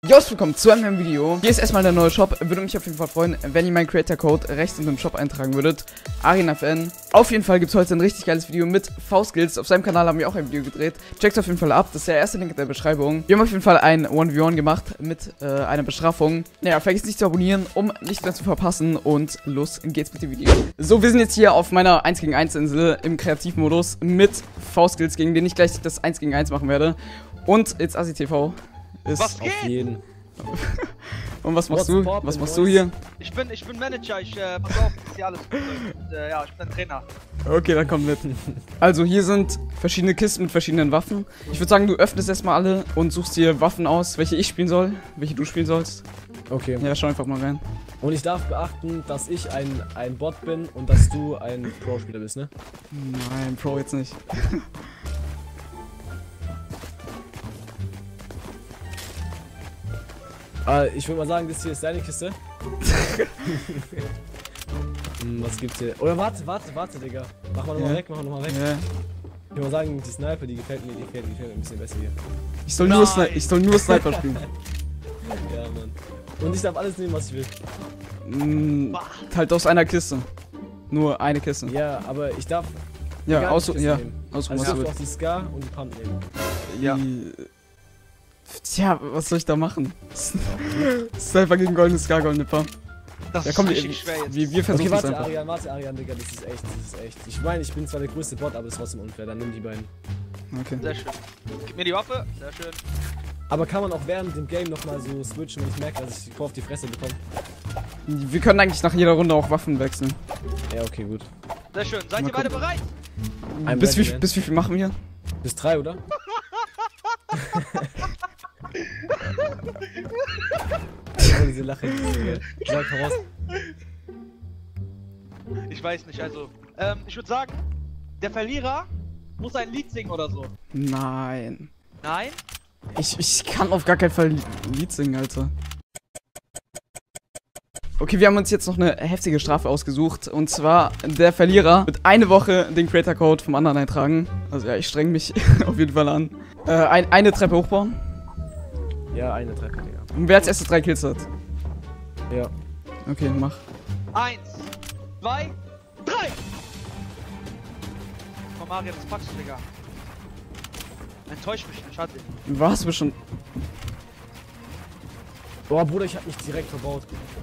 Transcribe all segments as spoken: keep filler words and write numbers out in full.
Jo, willkommen zu einem neuen Video. Hier ist erstmal der neue Shop. Würde mich auf jeden Fall freuen, wenn ihr meinen Creator-Code rechts in dem Shop eintragen würdet. ArianFN. Auf jeden Fall gibt es heute ein richtig geiles Video mit V-Skills. Auf seinem Kanal haben wir auch ein Video gedreht. Checkt auf jeden Fall ab. Das ist der erste Link in der Beschreibung. Wir haben auf jeden Fall ein eins gegen eins gemacht mit äh, einer Bestrafung. Naja, vergesst nicht zu abonnieren, um nichts mehr zu verpassen. Und los geht's mit dem Video. So, wir sind jetzt hier auf meiner eins gegen eins Insel im Kreativmodus mit V-Skills, gegen den ich gleich das eins gegen eins machen werde. Und jetzt AsiTV. Ist was geht? Auf jeden. Und was machst What's du? poppin', Was machst boys? du hier? Ich bin, ich bin Manager, ich, äh, pass auf, ist hier alles gut. Und, äh, ja, ich bin ein Trainer. Okay, dann komm mit. Also hier sind verschiedene Kisten mit verschiedenen Waffen. Ich würde sagen, du öffnest erstmal alle und suchst dir Waffen aus, welche ich spielen soll, welche du spielen sollst. Okay. Ja, schau einfach mal rein. Und ich darf beachten, dass ich ein, ein Bot bin und dass du ein Pro-Spieler bist, ne? Nein, Pro jetzt nicht. Äh, ich würde mal sagen, das hier ist deine Kiste. Hm, was gibt's hier? Oder warte, warte, warte, Digga. Mach mal nochmal Ja. weg, mach mal nochmal weg. Ja. Ich würde mal sagen, die Sniper, die gefällt mir, die gefällt, die gefällt mir ein bisschen besser hier. Ich soll nur, Sni ich soll nur Sniper spielen. Ja, Mann. Und ich darf alles nehmen, was ich will. Mm, halt aus einer Kiste. Nur eine Kiste. Ja, aber ich darf. Ja, gar aus, nicht Kiste ja, nehmen. aus Also was ich du darf auch willst. die Scar und die Pump nehmen. Ja. Tja, was soll ich da machen? Sniper gegen goldene Scar, goldene Pump. Das Ja, komm, ist wir, richtig schwer jetzt. wir, wir versuchen Okay, es warte, einfach. Arian, warte, Arian, Digga, das ist echt, das ist echt. Ich meine, ich bin zwar der größte Bot, aber es ist trotzdem unfair. Dann nimm die beiden. Okay. Sehr schön. Gib mir die Waffe, sehr schön. Aber kann man auch während dem Game nochmal so switchen, wenn ich merke, dass ich die Tor auf die Fresse bekomme? Wir können eigentlich nach jeder Runde auch Waffen wechseln. Ja, okay, gut. Sehr schön. Seid Mal ihr beide bereit? I'm Bis ready, wie, man. bis wie viel machen wir? Bis drei, oder? Oh, diese Lache, diese, gell? Sag voraus. Ich weiß nicht, also. Ähm, ich würde sagen, der Verlierer muss ein Lied singen oder so. Nein. Nein? Ich, ich kann auf gar keinen Fall Li- Lied singen, Alter. Okay, wir haben uns jetzt noch eine heftige Strafe ausgesucht. Und zwar, der Verlierer wird eine Woche den Creator-Code vom anderen eintragen. Also ja, ich streng mich auf jeden Fall an. Äh, ein, eine Treppe hochbauen. Ja, eine Treppe, Digga. Und wer als erstes drei Kills hat. Ja. Okay, mach. Eins, zwei, drei! Komm, Mario, das packst du, Digga. Enttäusch mich nicht, schade. Was? Du bist schon... Boah, Bruder, ich hab mich direkt verbaut.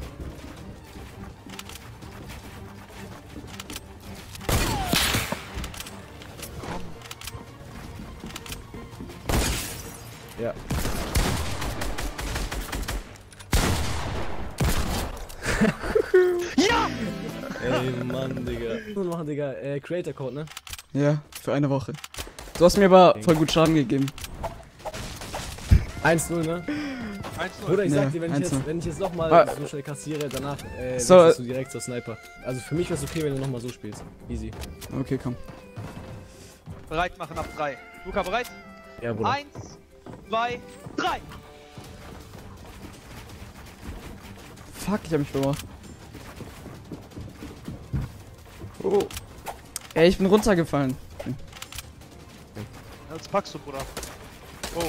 Ja. Ja! Ey, Mann, Digga. Was machen, Digga? Äh, Creator Code, ne? Ja, für eine Woche. Du hast mir aber voll gut Schaden gegeben. eins null, ne? Eins, Bruder, null. ich Ja, sag dir, wenn ich eins null. jetzt, wenn ich jetzt nochmal Ah. so schnell kassiere, danach äh, So, wechselst du direkt zur Sniper. Also für mich wäre es okay, wenn du nochmal so spielst. Easy. Okay, komm. Bereit machen ab drei. Luca, bereit? Ja, Bruder. Eins, zwei, drei! Fuck, ich hab mich vermacht. Oh. Ey, ich bin runtergefallen. Jetzt packst du, Bruder. Oh.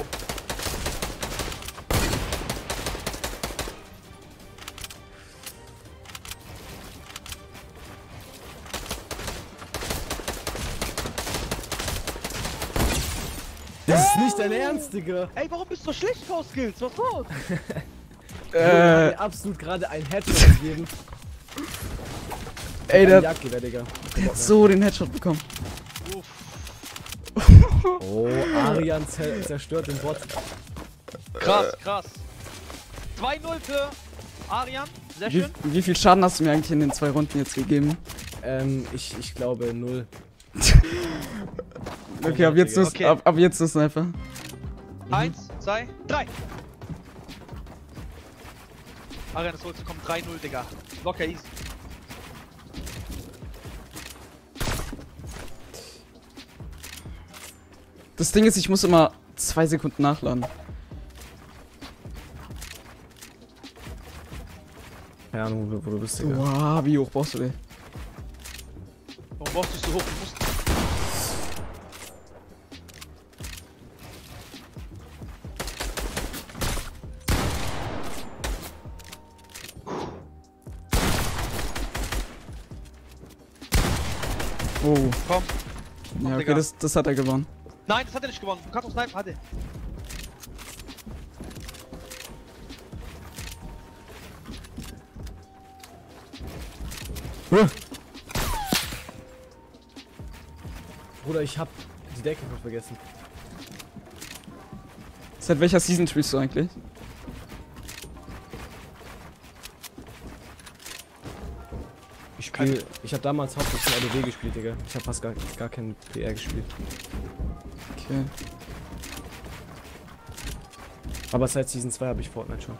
Das ist nicht dein Ernst, Digga. Ey, warum bist du so schlecht, V-Skills? Was los? Bruder, Äh, hat mir absolut gerade ein Headshot gegeben. ey, Ein der, Jagdgewehr, Digga. der hat so den Headshot bekommen. Uff. Oh, Arian zer zerstört den Bot. Krass, krass. zwei null für Arian. Sehr Wie, schön. wie viel Schaden hast du mir eigentlich in den zwei Runden jetzt gegeben? Ähm, ich, ich glaube null. Okay, ab jetzt nur, Okay. ab, ab jetzt nur Sniper. Eins, zwei, drei. Arian, das holst du, komm, drei null, Digga. Locker easy. Das Ding ist, ich muss immer zwei Sekunden nachladen. Keine Ahnung, wo, wo du bist, Digga. Wow, wie hoch brauchst du den? Warum brauchst du so hoch? Du musst Oh. Komm. Ja, okay, Digga. das, das hat er gewonnen. Nein, das hat er nicht gewonnen. Du kannst auch snipen, hat er. Bruder, ich hab die Decke noch vergessen. Seit welcher Season spielst du eigentlich? Ich spiel, ich hab damals hauptsächlich A D W gespielt, Digga. Ich hab fast gar, gar kein P R gespielt. Okay. Aber seit Season zwei habe ich Fortnite schon.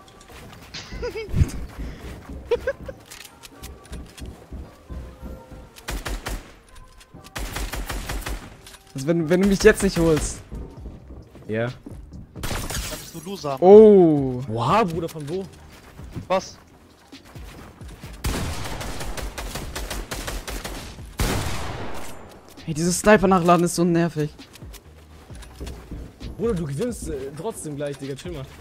Also wenn, wenn du mich jetzt nicht holst. Ja. Dann bist du Loser. Oh. Wow, Bruder, von wo? Was? Hey, dieses Sniper nachladen ist so nervig. Bruder, du gewinnst äh, trotzdem gleich, Digga. Chill mal.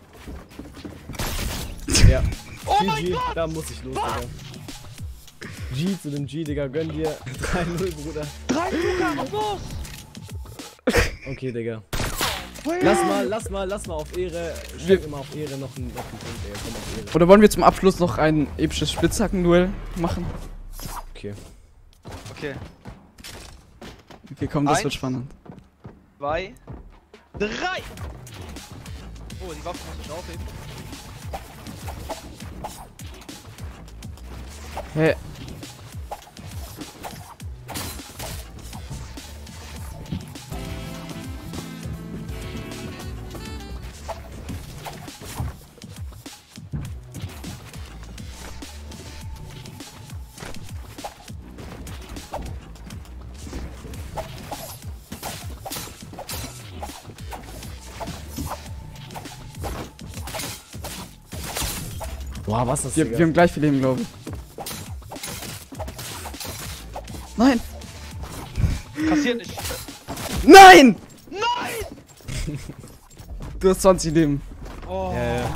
Ja. Oh G mein G, Gott! da muss ich los, Digga. G zu dem G, Digga. Gönn dir drei null, Bruder. Drei Luca, was los? Okay, Digga. Lass mal, lass mal, lass mal auf Ehre. Steck immer auf Ehre noch einen, noch einen Punkt, Digga. Komm auf Ehre. Oder wollen wir zum Abschluss noch ein episches Spitzhacken-Duell machen? Okay. Okay. Okay, komm, das Eins. wird spannend. Zwei. Drei! Oh, die Waffe muss ich aufheben. Hä? Boah, was ist das, Wir, Digga? wir haben gleich viel Leben, glaube ich. Nein! Kassiert nicht. Nein! Nein! Du hast zwanzig Leben. Oh. Ja, ja.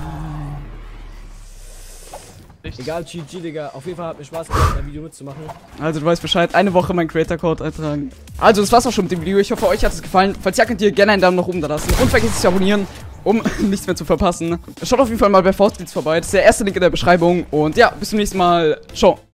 Nichts. Egal, G G, Digga. Auf jeden Fall hat mir Spaß gemacht, ein Video mitzumachen. Also du weißt Bescheid, eine Woche meinen Creator-Code eintragen. Also das war's auch schon mit dem Video. Ich hoffe, euch hat es gefallen. Falls ja, könnt ihr gerne einen Daumen nach oben da lassen. Und vergesst nicht zu abonnieren, um nichts mehr zu verpassen. Schaut auf jeden Fall mal bei Faustdienst vorbei. Das ist der erste Link in der Beschreibung. Und ja, bis zum nächsten Mal. Ciao.